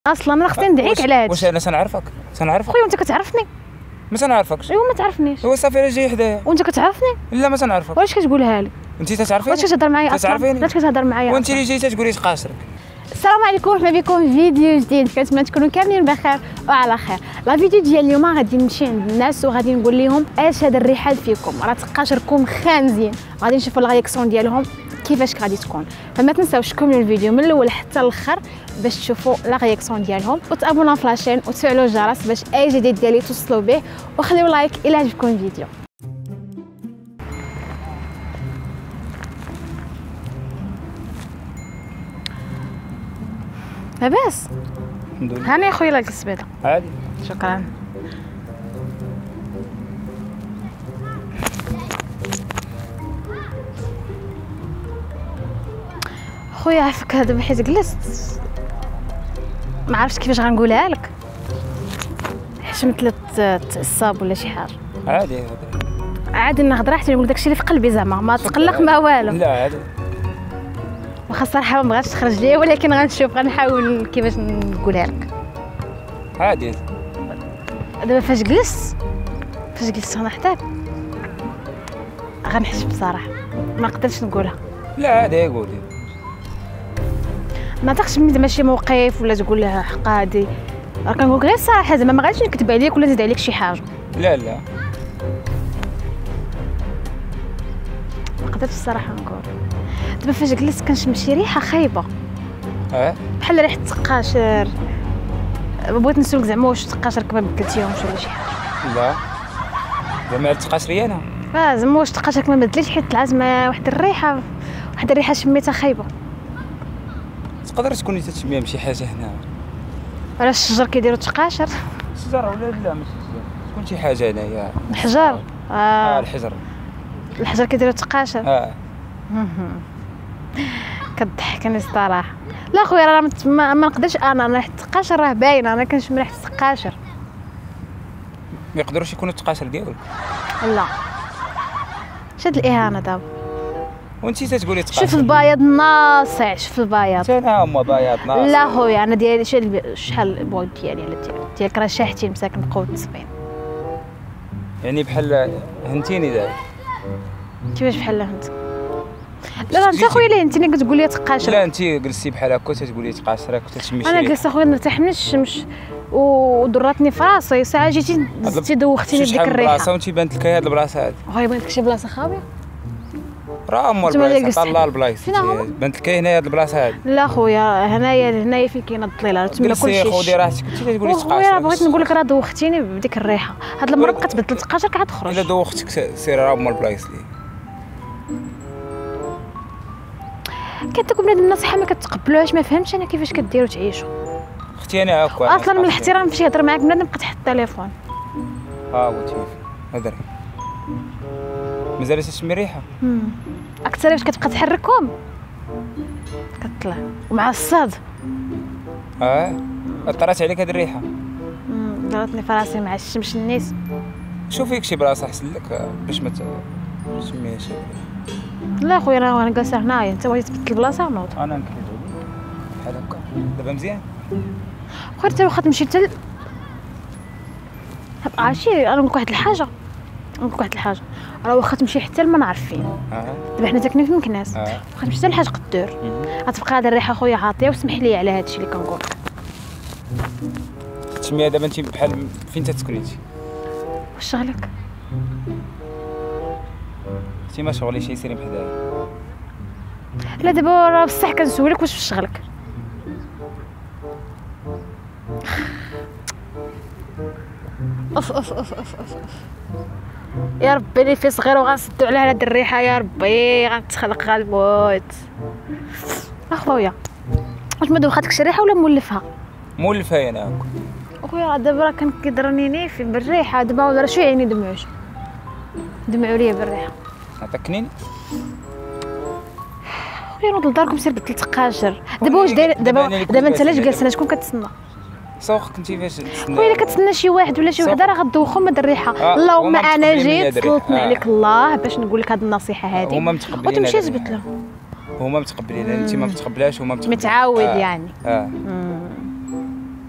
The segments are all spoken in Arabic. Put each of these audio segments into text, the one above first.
اصلا انا خصني ندعيك على هادشي. واش انا تنعرفك خويا وانت كتعرفني؟ ما تنعرفكش. ايوا ما تعرفنيش. هو صافي راه جاي حدايا. وانت كتعرفني؟ لا ما تنعرفك. واش كتقولها لي؟ انت تتعرفيني؟ واش كتهضر معايا اصلا؟ علاش كتهضر معايا؟ وانت اللي جاي تقولي تقاشرك. السلام عليكم، مرحبا بكم في فيديو جديد. كنتمنى تكونوا كاملين بخير وعلى خير. لا فيديو ديال اليوم غادي نمشي عند الناس وغادي نقول لهم اش هذا الرحال فيكم، راه تقاشركم خانزين. غادي نشوفوا الرياكسيون ديالهم كيفاش غادي تكون. فما تنساوش تكملوا الفيديو من الاول حتى الاخر باش تشوفوا لا رياكسيون ديالهم، وتابوناو في لاشين وتفعلوا الجرس باش اي جديد ديالي توصلوا به، وخليو لايك الى عجبكم الفيديو. لاباس؟ الحمد لله. هاني خويا لاك السبيطه. عادي. شكرا. خويا عافاك دابا حيت جلست ما عرفتش كيفاش غنقولها لك، حشمت لي الصاب ولا شي حاجه. عادي هذا عادي نهضر حتى نقول داكشي اللي في قلبي، زعما ما تقلق ما والو. لا عادي. واخا الصراحه ما بغاتش تخرج ليا، ولكن غنشوف غنحاول كيفاش نقولها لك. عادي. دابا فاش جلست انا حداك غنحس بصراحه ما نقدرش نقولها. لا عادي قولي. ما تاخش مني زعما شي موقف ولا تقول لها حقا هادي، راه كنقول لك غير الصراحه، زعما ما غاديش نكذب عليك ولا نزيد عليك شي حاجه. لا لا ما قدرتش الصراحه نقول. دابا فاش جلست كنشم شي ريحه خايبه بحال ريحه التقاشر. بغيت نسولك زعما واش تقاشرك ما بدلتيهمش ولا شي حاجه؟ لا زعما تقاشري انا زعما واش تقاشرك ما بدلتيش حيت العزمه واحد الريحه شميتها خايبه. تقدر تكوني تتسميها بشي حاجه هنا. راه الشجر كيديروا تقاشر. الشجر ولا لا ماشي الشجر، تكون شي حاجه هنايا. الحجر. الحجر كيديروا تقاشر. كضحكني الصراحه. لا خويا راه ما نقدرش انا ريحه التقاشر راه باينه، انا كنشم ريحه التقاشر. ما يقدروش يكونوا التقاشر ديالك. لا شاد الاهانه دابا. وانتي تتقولي تقاشر. شوف البياض ناصع، شوف البياض. انا هما بياض ناصع. لا خويا انا ديالي شحال البويض ديالي على ديالك راه شاحتين مساكن قوه التصبين. يعني بحال هنتيني دابا. كيفاش بحال هنت؟ لا انت خويا اللي هنتيني كتقول لي تقاشر. لا انت جلستي بحال هكا تتقولي تقاشرك وتتشمي شي. انا جلست خويا نرتاح من الشمس ودراتني في راسي، ساعه جيتي دوختيني بديك الريحه. بلاصه وانت بانت لك هاد البلاصه هادي. خويا بانت لك شي بلاصه خاويه؟ راه هما البلايص طلع البلايص. بانت لك هنا هاد البلاصه هادي. لا خويا هنايا فين كاينه الظليله تما كلشي. خودي راحتك انت تقولي تقاشر. خويا بغيت نقول لك راه دوختيني بديك الريحه، هاد المره بقات تبدل تقاشر عاد تخرج. الا دوختك سير راه هما البلايص لي. كتقول بنادم النصيحه ما كتقبلوهاش، ما فهمتش انا كيفاش كديروا تعيشوا. اختي انا هكا اصلا من الاحترام فاش يهضر معاك بنادم بقى تحط التليفون. وتيفي هضري مازال تسمي ريحه. اكثر واش كتبقى تحركهم كطلع ومع الصاد. طرات عليك هاد الريحه. ضرتني في راسي مع الشمس النيس. شوفي لك شي بلاصه احسن لك باش ما تسميهاش. لا خويا راه انا جالسه هنايا، انت بغيتي تبدل البلاصه نوض. انا نكذب بحال هكا دابا مزيان. خويا انت واخا تمشي حتى عرفتي انا نقول لك واحد الحاجه، راه واخا تمشي حتى لما نعرف فين. دابا حنا ساكنين في مكناس. واخا تمشي حتى لحاج قدور غتبقى هاد الريحه خويا عاطيه. وسمح لي على هادشي اللي كنقول لك. تسميها دابا انت بحال فين تتسكني انت؟ واش شغلك؟ انت ما شغلي شي سيري بحدايا. لا دابا راه بصح كنسولك واش في شغلك. اوف اوف اوف اوف اوف يا ربي اللي في صغير وغنسدو على هاد الريحه، يا ربي غنتخلق غنموت. اخويا واش ما دوختكش الريحه ولا مولفها؟ مولفها انا هكا. اخويا دابا راه كان كيضرني في بالريحه، دابا راه شويه عيني دمعوا ليا بالريحه. عطاك كنين. خويا نوض لداركم سير بدل تقاشر. دابا واش داير دابا انت علاش جالس هنا؟ شكون كتسنى؟ سوق كنتي فاش تسنى؟ خويا الا كتسنى شي واحد ولا شي وحده راه غدوخهم هاد الريحه. اللهم انا جيت طلبت عليك الله باش نقول لك هاد النصيحه هادي. هما متقبلين وتمشي تجبد لهم. هما متقبلين، انت ما متقبلاش وهما متعود يعني.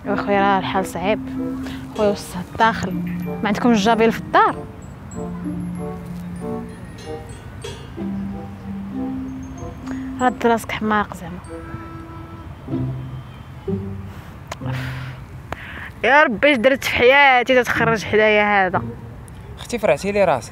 اخويا راه الحال صعيب خويا، وسط الداخل ما عندكم الجابيل في الدار؟ رد راسك حماق زعما. يا ربي اش درت في حياتي تتخرج حدايا هذا. اختي فرعتي لي راسي.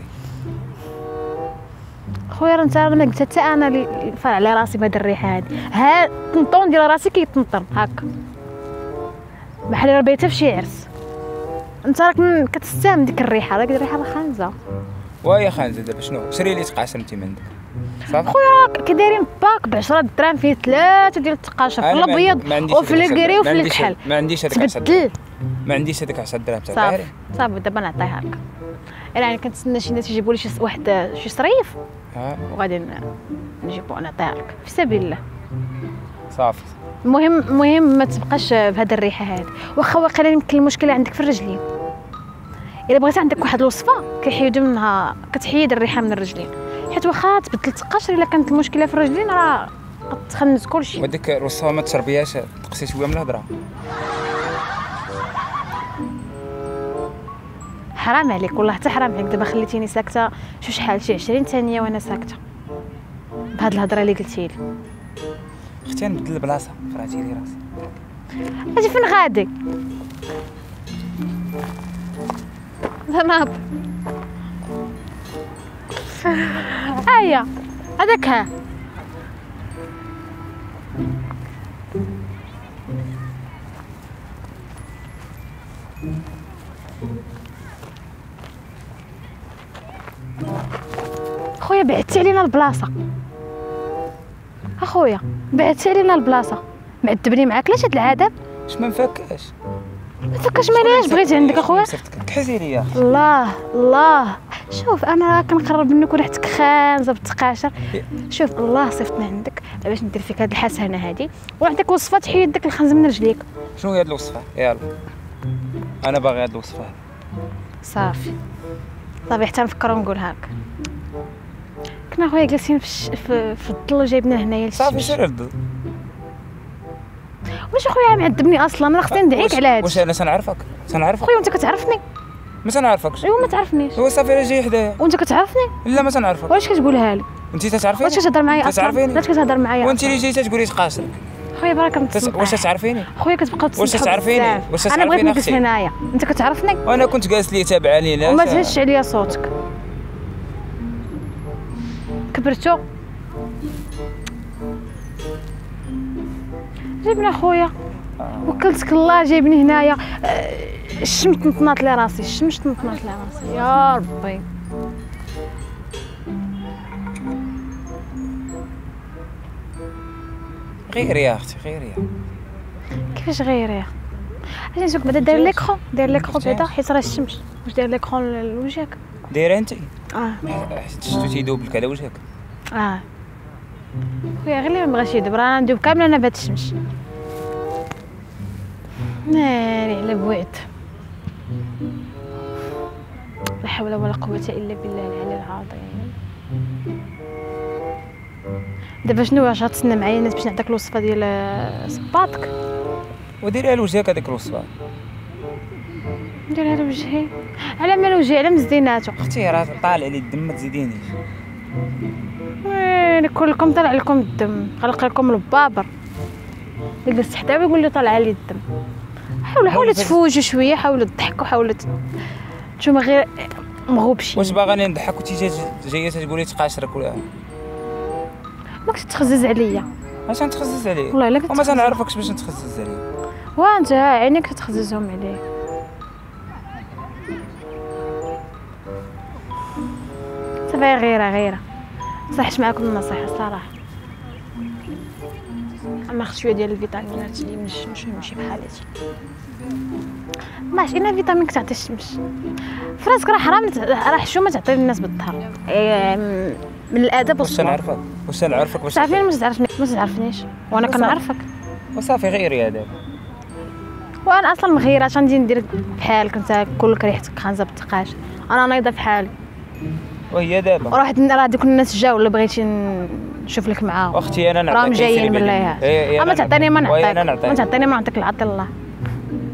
خويا راه انت ما قلت حتى انا اللي فرع على راسي بهاد الريحه هادي. ها الطنطون ديال راسي كيطنطر هكا بحال راه بايته في شي عرس. انت راك كتستعمل ديك الريحه، راك الريحه راه خانزه. وهي خانزه دابا شنو؟ شري لي تقاشر انت من عندك صافي. خويا كي دايرين باك ب 10 دراهم فيه 3 ديال التقاشر في الابيض وفي الكري وفي الكحل. ما عنديش هذاك 10 درهم، ما عنديش هذاك 10 دراهم تاع صافي صافي دابا نعطيها لك. يعني كنتسنى شي ناس يجيبوا لي شي واحد شي صريف وغادي نجيبو نعطيها لك في سبيل الله. صافي المهم ما تبقاش بهذا الريحه هذه. واخا واقيلا يمكن المشكله عندك في الرجلين. الا بغيت عندك واحد الوصفه كيحيدوا منها، كتحيد الريحه من الرجلين، حيت واخا تبدل التقاشر الا كانت المشكله في الرجلين راه غتخنز كلشي. وديك الوصفه ما تشربيهاش، تقسي شويه من الهضره. حرام عليك والله، حتى حرام عليك. دابا خليتيني ساكته شحال شي 20 ثانيه وانا ساكته بهاد الهضره اللي قلتي لي. اختي نبدل البلاصه، فرعتي لي راسي. اجي فين غادي؟ ناض هيا هذاك ها خويا بعدتي علينا البلاصه. اخويا بعدتي علينا البلاصه، معذبني معاك. علاش هاد العذاب؟ اش ما نفكاش ما تفكرش ماليش بغيت عندك اخويا. كحزي ليا الله شوف انا كنقرب منك وريحتك خانزه بالتقاشر. شوف الله صيفطنا عندك باش ندير فيك هاد الحسنه هادي ونعطيك وصفه تحيد داك الخنز من رجليك. شنو هي هاد الوصفه؟ يلا انا باغي هاد الوصفه. صافي حتى نفكر ونقولها لك. كنا خويا جالسين في الظل وجايبنا هنايا صافي سير الظل. واش اخويا معذبني اصلا؟ انا خصني ندعيك على هادشي. واش انا سنعرفك خويا وانت كتعرفني؟ ما تنعرفكش. ايوا ما تعرفنيش. هو صافي راه جاي حدايا. وانت كتعرفني؟ لا ما تنعرفك. واش كتقولها لي؟ انت تتعرفيني؟ واش كتهضر معايا اصلا؟ تعرفيني؟ لا كتهضر معايا وانت اللي جايته تقولي تقاشر. خويا برك نتصل. واش تعرفيني؟ خويا كتبقى تتصل. واش تعرفيني؟ انا بغيت نجلس هنايا، انت كتعرفني؟ وانا كنت جالس لي تابعاني لا وما تهزش عليا صوتك. كبرتو جيبنا خويا وكلتك الله جايبني هنايا. الشمس تنطنات لي راسي، يا ربي. غيري يا اختي غيري. كيفاش غيري؟ اجي نشوفك بعدا داير ليكرون بعدا حيت راه الشمس. واش داير ليكرون لوجهك؟ دايره انت؟ حيت شفتو تيدوب لك على وجهك. خويا غير اللي ما بغاش يدوب، راه ندوب كامله انا بهاد الشمس. ناري على بوعد. لا حول ولا قوه الا بالله العلي العظيم. دابا شنو واش غتسنى معايا الناس باش نعطيك الوصفه ديال صباطك؟ وديريها لوجهك هذيك الوصفه. نديرها لوجهي؟ على مال وجهي؟ على مزيناتو اختي راه طالع لي الدم ما تزيدينيش. ويلي كلكم طلع لكم الدم، خلق لكم البابر. اللي جلس حدايا يقول لي طلع لي الدم. حاولوا تفوجوا شويه، حاولوا تضحكوا، حاولوا نتوما غير مغوبشين. واش باغاني نضحك وانت جايه تقولي تقاشرك ولا؟ ماكش تخزز عليا. اش نتخزز عليك؟ والله الا كنت وما تنعرفكش باش نتخزز عليك. وانت عينيك تخززهم عليك. صافي غيره صحت معاكم النصيحه الصراحه. اما خص شويه ديال الفيتامينات اللي من الشمس ماشي بحالاتي. ماشي انا فيتامين كتعطي الشمس فراسك راه حرام، راه حشومه تعطي للناس بالظهر. من الادب والصواب. واش نعرفك باش تعرفيني؟ ما تعرفنيش وانا كنعرفك. وصافي غيري هذاك. وانا اصلا مغيره، اش غندير ندير بحالك انت كلك ريحتك خانزه بالتقاش. انا نايضه بحالي. وهي دابا راه دوك الناس جاو ولا بغيتي نشوف لك معاهم. اختي انا نعطيك راهم جايين بالله. اما تعطيني ما نعطيك، ما تعطيني ما نعطيك العطي الله.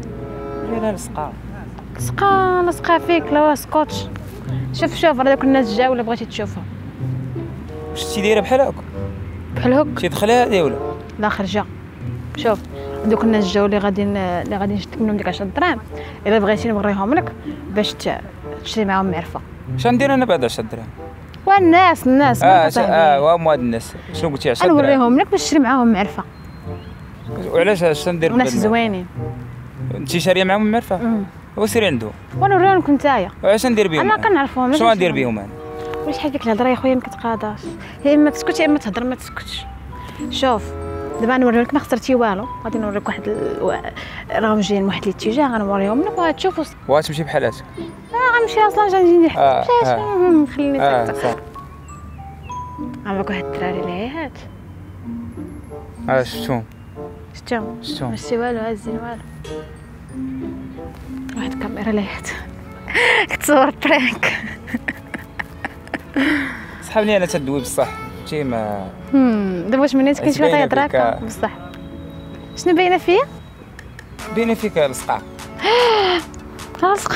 ورينا لصقه لصقه فيك لا سكوتش. شوف راه دوك الناس جاو ولا بغيتي تشوفهم. شتي دايره بحال هكا بحال هك شي دخلها هادي ولا لا خرجه. شوف دوك الناس جاو اللي غادي نشد منهم ديك 10 دراهم. الا بغيتي نوريهم لك باش تشري معاهم معرفه. شنو ندير انا بعد 10 دراهم؟ والناس وهم هاد الناس شنو قلتي 10 دراهم؟ نوريهم لك باش تشري معاهم معرفه. وعلاش اش ندير ناس زوينين انت شاريه معاهم معرفه؟ وسيري عندهم ونوريهم لك نتايا. واش ندير بهم؟ انا كنعرفهم. شنو غندير بهم انا؟ واش شحال ديك الهضره يا خويا ما كتقاداش. يا اما تسكت يا اما تهضر ما تسكتش. شوف دابا نوريك ما خسرتي والو. غادي نوريك واحد راهم جايين واحد الاتجاه غنوريهم لك وغتشوفوا. وغتمشي بحال هكا؟ غنمشي اصلا جاي ندير حتى خليني ساكته. عمرك واحد الدراري العيهات شفتهم ماشي والو هازين والو. واحد الكاميرا العيهات كتصور برانك. صحابني انا تدوي بصح شي ما دابا واش منيت كاين شي واحد يهضرك بصح شنو باينه فيا؟ باينه فيك لصقه. لصقه.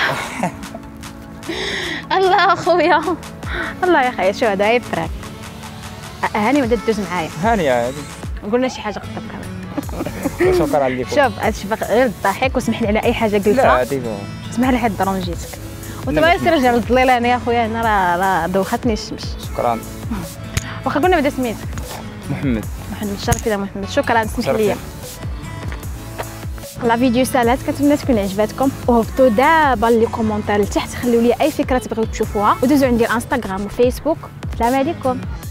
الله اخويا الله يا خايا. شو هذا عيب فرانك. هاني ولا دوز معايا؟ هانيه هادي قلنا شي حاجه قدام كمان. شكرا لكم. شوف هادشي غير الضحك وسمح لي على اي حاجه قلتها. لا عادي اسمح لي حد ضرون جيتك وتبغي سير رجع للظليل. انا يا خويا هنا راه دوختني الشمس. شكرا. واخا قلنا بدا سميتك محمد. شرف يا محمد. شكرا سمح لي. لا فيديو سالات كنتمنى تكون عجباتكم وهبطوا دابا لي كومونتير لتحت خليوا لي اي فكره تبغيو تشوفوها ودوزوا عندي الانستغرام وفيسبوك. السلام عليكم.